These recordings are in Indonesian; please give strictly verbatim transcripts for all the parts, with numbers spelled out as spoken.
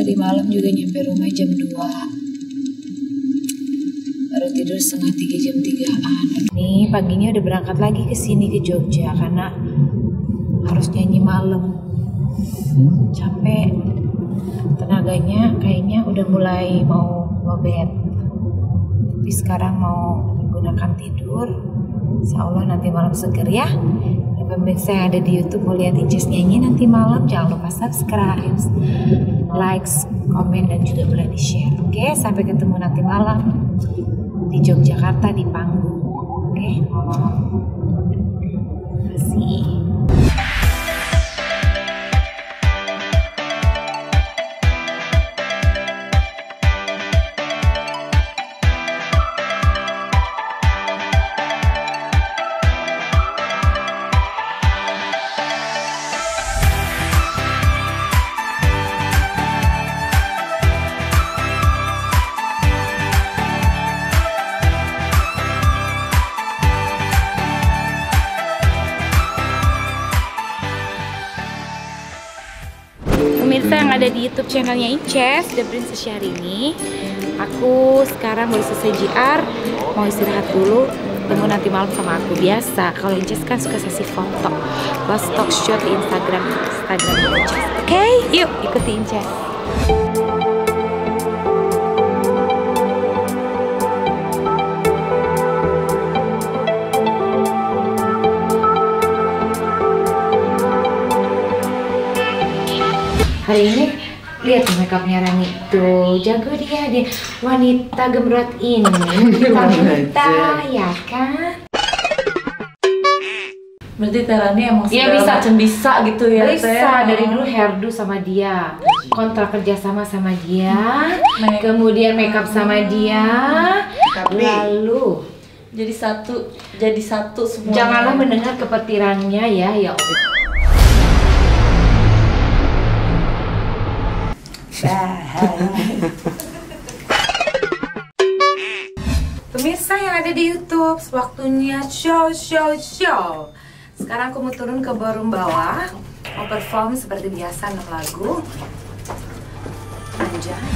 Tadi malam juga nyampe rumah jam dua. Baru tidur setengah tiga jam tigaan. Nih paginya udah berangkat lagi ke sini ke Jogja karena harus nyanyi malam. Capek. Tenaganya kayaknya udah mulai mau lobet. Tapi sekarang mau menggunakan tidur. Insya Allah nanti malam seger ya. Dan pemirsa yang ada di YouTube mau lihat Inces nyanyi nanti malam, jangan lupa subscribe, like, komen, dan juga boleh di share. Oke, sampai ketemu nanti malam di Yogyakarta di panggung. Oke, terima kasih. Pemirsa yang ada di YouTube channelnya Inces, The Princess Syahrini. Aku sekarang baru selesai J R, mau istirahat dulu. Tunggu nanti malam sama aku. Biasa, kalau Inces kan suka sesi foto, lost talk shot di Instagram, Instagram Inces. Oke, okay? Yuk ikuti Inces. Hari ini lihat makeupnya Rani tuh, jago dia dia wanita gemrot ini, wanita ya kan? Berarti Rani emang ya, bisa macam bisa gitu ya? Bisa teh. Dari dulu hairdo sama dia, kontrak kerja sama sama dia, make. Kemudian makeup sama dia, tapi lalu jadi satu, jadi satu semua. Janganlah mendengar kepetirannya ya, ya. Pemirsa yang ada di YouTube, waktunya show show show. Sekarang aku mau turun ke ballroom bawah, mau perform seperti biasa enam lagu. Anjay.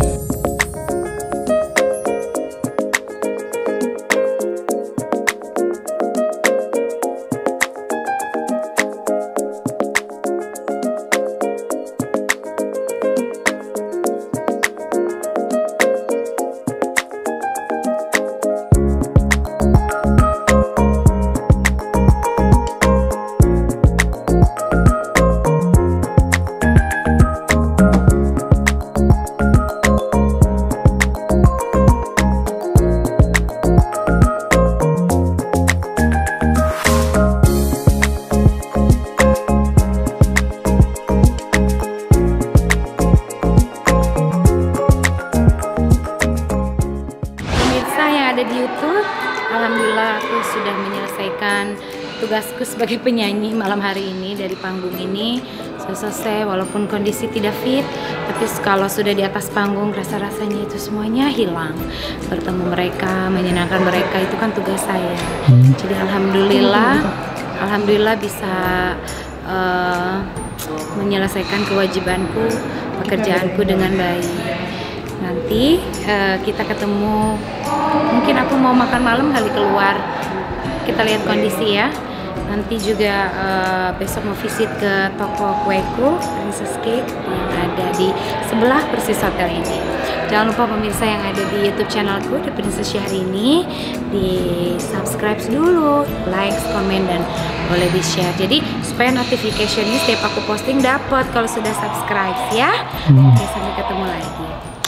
Ada di YouTube, alhamdulillah aku sudah menyelesaikan tugasku sebagai penyanyi malam hari ini. Dari panggung ini sudah selesai, walaupun kondisi tidak fit, tapi kalau sudah di atas panggung rasa-rasanya itu semuanya hilang. Bertemu mereka, menyenangkan mereka, itu kan tugas saya. Jadi alhamdulillah, alhamdulillah bisa uh, menyelesaikan kewajibanku, pekerjaanku dengan baik. Nanti uh, kita ketemu, mungkin aku mau makan malam kali keluar, kita lihat kondisi ya. Nanti juga uh, besok mau visit ke toko kueku Princess Cake yang ada di sebelah persis hotel ini. Jangan lupa pemirsa yang ada di YouTube channelku The Princess Syahrini, di subscribe dulu, like, komen, dan boleh di share. Jadi supaya notification ini setiap aku posting dapat kalau sudah subscribe ya. Hmm. Oke, sampai ketemu lagi.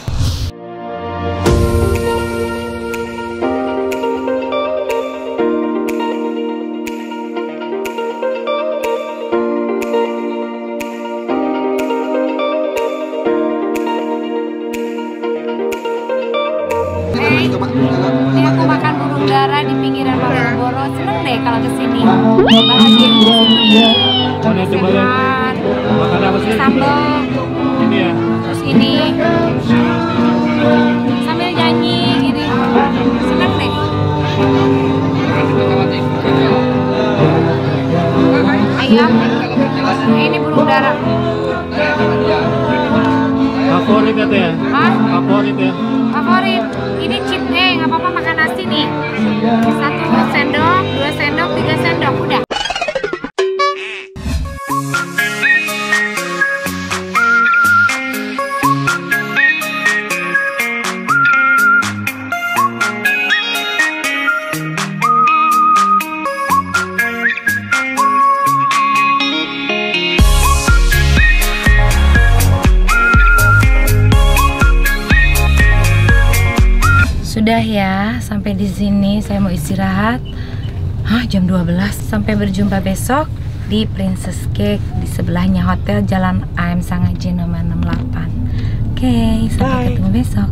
Ini aku makan burung dara di pinggiran Malioboro. Seneng deh kalau kesini. Bahagia di situ. Makan. Makan apa sih? Sambal. Ini ya. Terus ini. Sambil nyanyi gini. Seneng deh. Ayam. Ini burung dara. Favorit ya teh ya? Hah? Favorit ya? Favorit. Ini chip eh nggak apa-apa makan nasi nih. Satu sendok, dua sendok, tiga sendok, udah. Sudah ya, sampai di sini saya mau istirahat. Hah, jam dua belas. Sampai berjumpa besok di Princess Cake di sebelahnya hotel Jalan A M Sangaji nomor enam puluh delapan. Oke, sampai Bye. ketemu besok.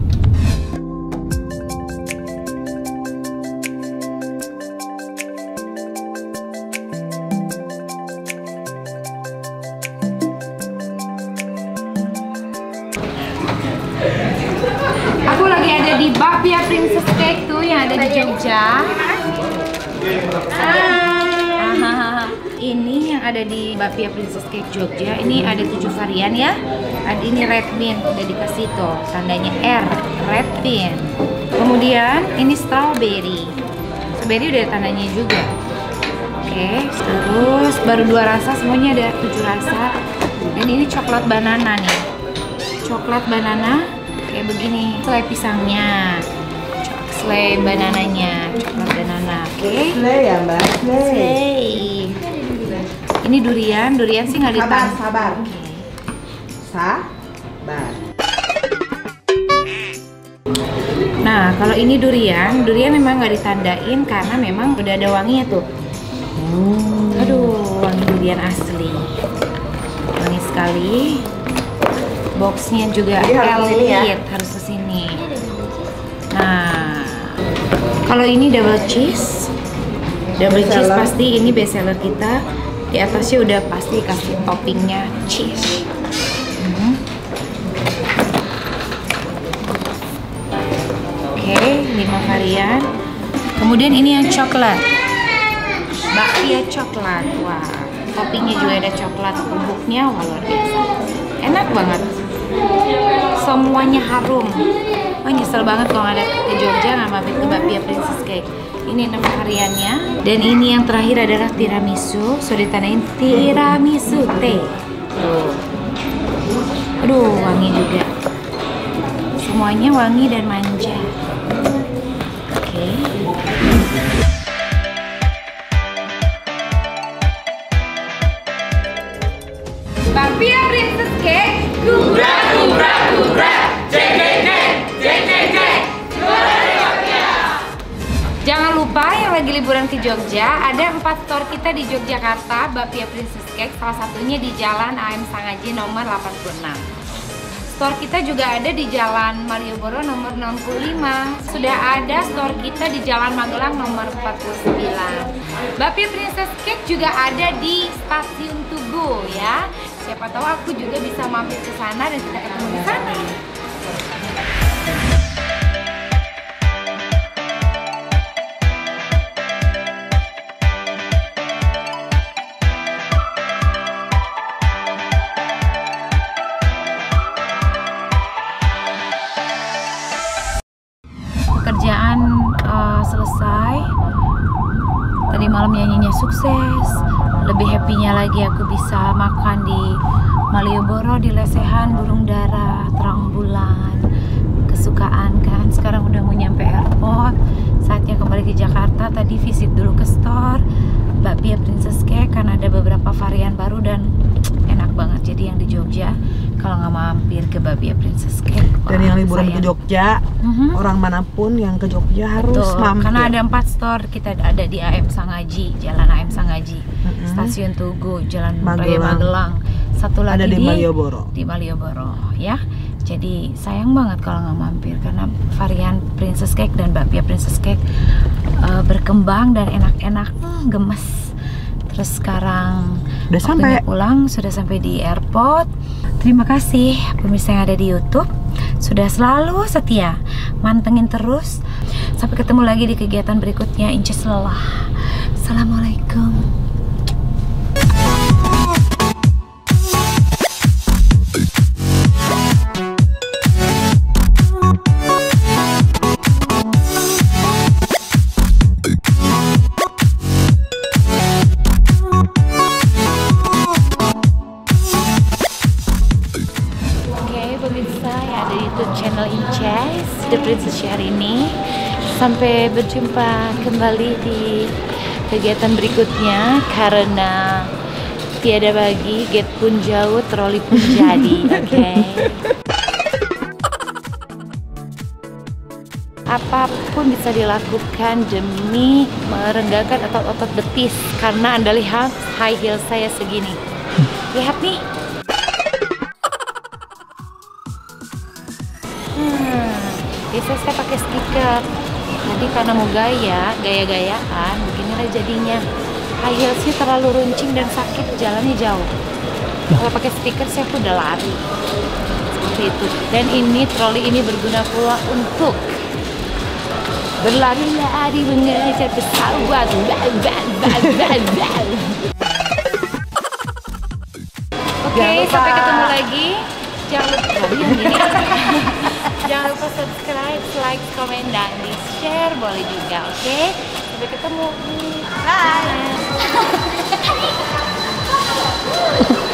Aku lagi ada di Bapia Princess Cake tuh yang ada di Jogja. Ah, ini yang ada di Bapia Princess Cake Jogja. Ini ada tujuh varian ya. Ada ini red bean udah dikasih tuh tandanya R, red bean. Kemudian ini strawberry. Strawberry udah ada tandanya juga. Oke, terus baru dua rasa, semuanya ada tujuh rasa. Dan ini coklat banana nih. Coklat banana kayak begini, selai pisangnya, selai banananya, coklat banana, oke? Okay? Slay ya mbak, slay. Slay. Ini durian, durian sih nggak Sabar, ditambah. sabar. Oke. Sabar. Nah, kalau ini durian, durian memang nggak ditandain karena memang udah ada wanginya tuh. Hmm. Aduh, wangi durian asli, wangi sekali. Boxnya juga Jadi harus kesini ya? elite, harus kesini. Nah, kalau ini double cheese, double Best cheese seller. pasti ini best seller kita. Di atasnya udah pasti kasih toppingnya cheese. Hmm. Oke, lima varian. Kemudian ini yang coklat, bakpia coklat. Wah, toppingnya juga ada coklat bubuknya, wah luar biasa. Enak banget. Semuanya harum. Oh, nyesel banget kalau nggak ada ke Jogja nggak mampir ke Bapia Princess Cake. Ini enam variannya. Dan ini yang terakhir adalah tiramisu. Sudah ditandain tiramisu teh. Tuh. Aduh, wangi juga. Semuanya wangi dan manja. Oke. Bapia Princess Cake. Kubra, kubra, kubra. Jeng, jeng, jeng. Jeng, jeng, jeng. Jangan lupa yang lagi liburan ke Jogja, ada empat store kita di Yogyakarta, Bapia Princess Cake, salah satunya di Jalan A M Sangaji nomor delapan puluh enam. Store kita juga ada di Jalan Malioboro nomor enam puluh lima. Sudah ada store kita di Jalan Magelang nomor empat puluh sembilan. Bapia Princess Cake juga ada di Stasiun Tugu ya. Siapa tahu aku juga bisa mampir ke sana dan kita ketemu di sana. Pekerjaan uh, selesai. Tadi malam nyanyinya sukses. Lebih happy-nya lagi aku bisa makan di Malioboro, di lesehan burung dara, terang bulan, kesukaan kan. Sekarang udah mau nyampe airport, saatnya kembali ke Jakarta. Tadi visit dulu ke store Bapia Princess Cake karena ada beberapa varian baru dan enak banget. Jadi yang di Jogja kalau nggak mampir ke Bapia Princess Cake, Dan wah, yang liburan ke sayang. Jogja, Mhm. orang manapun yang ke Jogja harus Betul, mampir. karena ada empat store. Kita ada di A M Sangaji, Jalan A M Sangaji, Mm-mm. Stasiun Tugu, Jalan Raya Magelang. Magelang. Satu lagi Ada di Malioboro. Di Malioboro, ya. Jadi sayang banget kalau nggak mampir karena varian Princess Cake dan Bapia Princess Cake uh, berkembang dan enak-enak, hmm, gemes. Terus sekarang Udah waktunya sampai. pulang, sudah sampai di airport. Terima kasih pemirsa yang ada di YouTube sudah selalu setia mantengin terus. Sampai ketemu lagi di kegiatan berikutnya. Inces lelah. Assalamualaikum. yang ada di YouTube channel Inces, The Princess Syahrini. Sampai berjumpa kembali di kegiatan berikutnya, karena tiada bagi, gate pun jauh, troli pun jadi. Oke. Okay? Apapun bisa dilakukan demi merenggangkan otot-otot betis, karena Anda lihat high heel saya segini. Lihat nih. Hmm, biasanya saya pakai stiker. Tadi karena mau gaya, gaya-gayaan, beginilah jadinya. High heelsnya terlalu runcing dan sakit, jalannya jauh. Kalau pakai stiker saya udah lari. Seperti itu. Dan ini troli ini berguna pula untuk berlari-lari mengejar pesawat. Oke, okay, sampai ketemu lagi. Jangan lupa ini. Jangan lupa subscribe, like, komen, dan di share boleh juga. Oke, okay? Sampai ketemu. Bye.